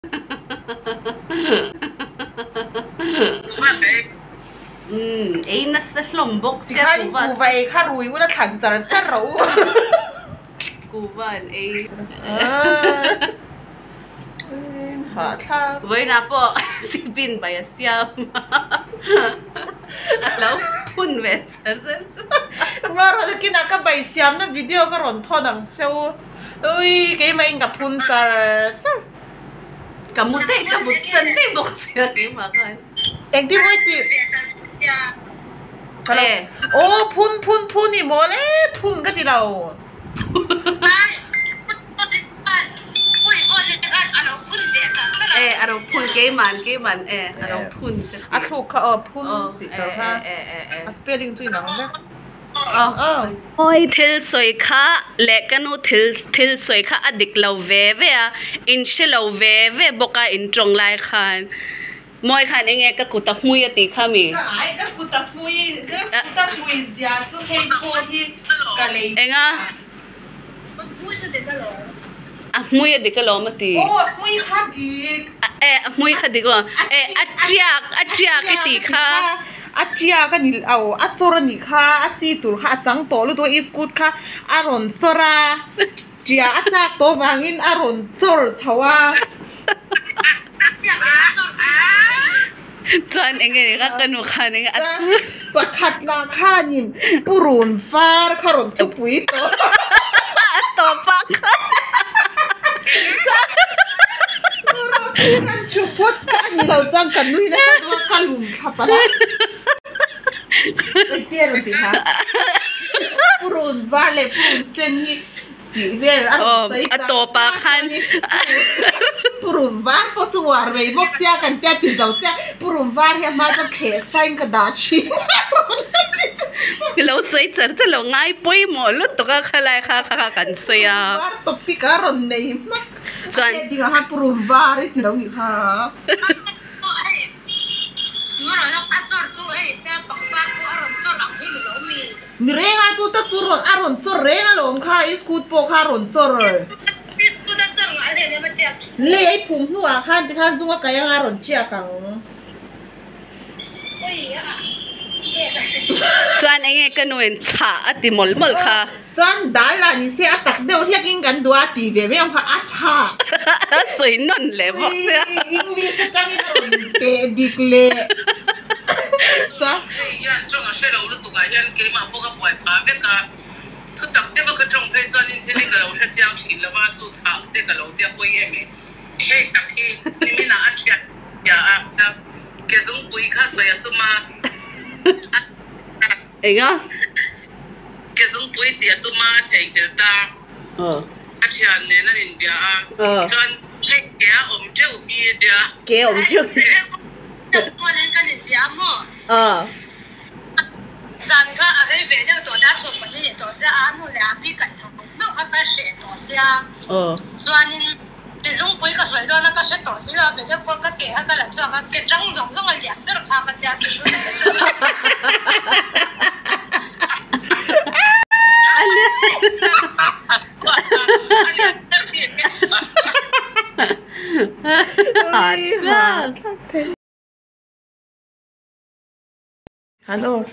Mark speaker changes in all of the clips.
Speaker 1: ấy nó sẽ lồng bốc
Speaker 2: xe cụ vậy khá rùi quá nó thẳng chả rất rấu
Speaker 1: cụ vần ấy với nạp bộ si pin bài xiêm lâu phun về thật
Speaker 2: mà rồi cái nào cái bài xiêm nó video cái rộn thọ đằng sau ui cái mà anh gặp phun chả
Speaker 1: cả một sân thế bốc xe cái mà coi
Speaker 2: anh đi mới đi ô phun đi mua đấy phun cái gì đâu
Speaker 1: aro phun cái màn aro phun
Speaker 2: thuộc phun bị tao ha spelling tuy nắng đó
Speaker 1: ôi thil soi kha lệ canu thil soi kha adik lâu về à in she lâu về boka in trong lại khan moi khan nghe cái cụt tập mui tí kha mi
Speaker 2: cái cụt tập mui già chú hay cô thì cái này
Speaker 1: anh à mui đi cái lò mà tí
Speaker 2: mui khát đi
Speaker 1: mui khát đi cơ achia cái tí kha
Speaker 2: achia cái này achora ni kha achi tur kha chang to lu to iskut kha aron chora chia achak to wangin aron chor chawa
Speaker 1: Tuan engin ka kanu khan engin
Speaker 2: pakat na khanin purun far kharon chupui to
Speaker 1: pak
Speaker 2: kan chupot kan lo jang kan nui na kalum khapala tiero ti ha purun vale purun sen ni ti vel
Speaker 1: pak khan
Speaker 2: purun var po chuar vei bok sia kan pya ti zau cha purun var he ma ka khe sain ka da chi
Speaker 1: lâu sấy chở cho lâu ngay bôi mỏ lúc tụi cái khai lại khai cảnh sấy à
Speaker 2: var to pikaron nei mak
Speaker 1: Tuan
Speaker 2: đi ha purun var ti đâu ni ha ni renga tu ta turun aron chor renga lom kha iskut po kha ron chor le ai phum nuwa khan ti khan zunga kaya nga ron chia kang
Speaker 1: Tuan engin kanuin cha ati mol kha
Speaker 2: Tuan dala ni se atak deu hiak in kan dua ti ve me kha acha
Speaker 1: soi non le bo se
Speaker 2: English chang te dikle sa
Speaker 3: yan trong a shelo lu tu ga yan ke ma po ka poi pa ve ka thu tak te ba ka trong phe chuan in theli ka lo sha chiang thin la ba chu cha te ka lo te poi em he tak hi ni mi na a thia ya a ke zung pui kha so ya tu ma
Speaker 1: enga
Speaker 3: ke zung pui ti tu ma thei kel ta a thia ne na rin bia a chuan he ke a om che u bi dia
Speaker 1: ke om chu
Speaker 3: ko len kan in bia mo咱看阿黑为了做大做本的，做些阿姆两笔干成，没有他在写做些。所以呢，这种规个水多那个是多些了，为了过个给那个人说个给张总这么两个人他个家是。
Speaker 2: Hello.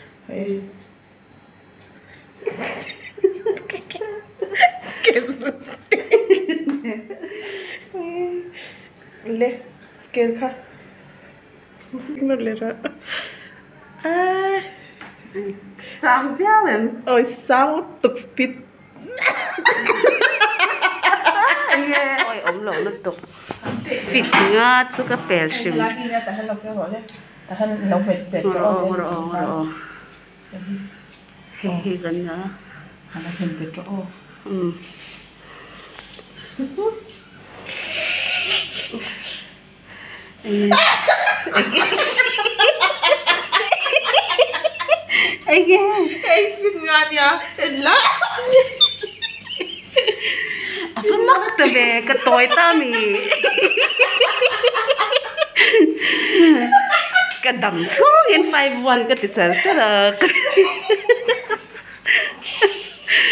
Speaker 2: Le, scale ka. Nó le ra.
Speaker 1: Sang phiao em.
Speaker 2: Ôi sao tục fit.
Speaker 1: Ôi ống lỗ nó tục. Fit nga chú cái bèl xìm. Ngoro. Hehe gần đó.
Speaker 2: Hana thêm cái chỗ. Ay fit nga niya. Ela.
Speaker 1: Apa mak tabe katoy tami. Kadam thong in 5-1 ka teacher sara.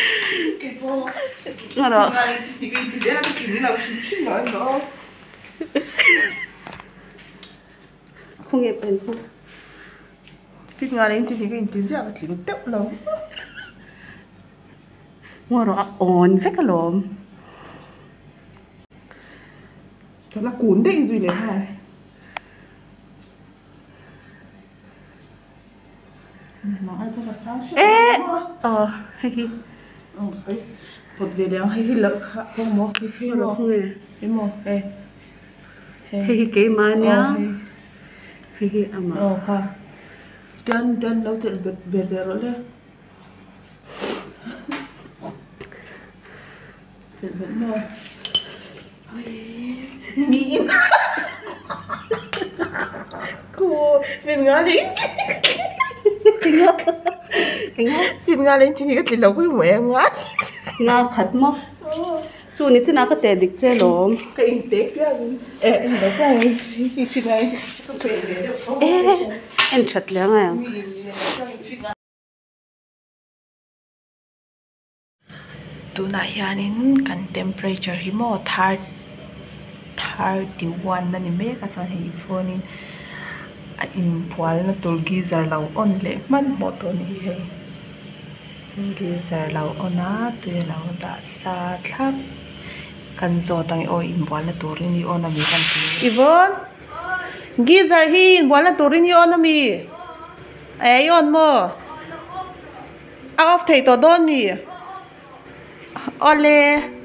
Speaker 1: Ngoro. phung ghép bên phung
Speaker 2: phim ngà lên chỉ thì cái tí dẻo thì tẹo lắm
Speaker 1: ngồi đó ổn với cái lồm
Speaker 2: thật là cuốn đấy gì này hả nó ai cho là sao
Speaker 1: hay khi
Speaker 2: một về đéo hay lợn không mua hay mua hay mua
Speaker 1: hay cái mà nhá hay ama
Speaker 2: ha dan lâu chuyện về rồi đấy chuyện vẫn mua nghĩ cô phiền ngã đến phiền ngã lên chỉ cái tiền lâu của mẹ
Speaker 1: ngã khát mất su này chỉ nào có thể được chơi lắm
Speaker 2: cái in tết cái em đó cái phiền ngã
Speaker 1: em chật lắm à
Speaker 2: tu na hianin kan temperature hi mo 31 nani me ka chan hi phone in a in phual na tul geyser lo on le man mo to ni he geyser lo ona tu lo da sa thap kan zo tang o in phual na tur ni on ami kan ti Ivon geyser hi in phual na tur ni on ami ai on mo off thei to don ni ole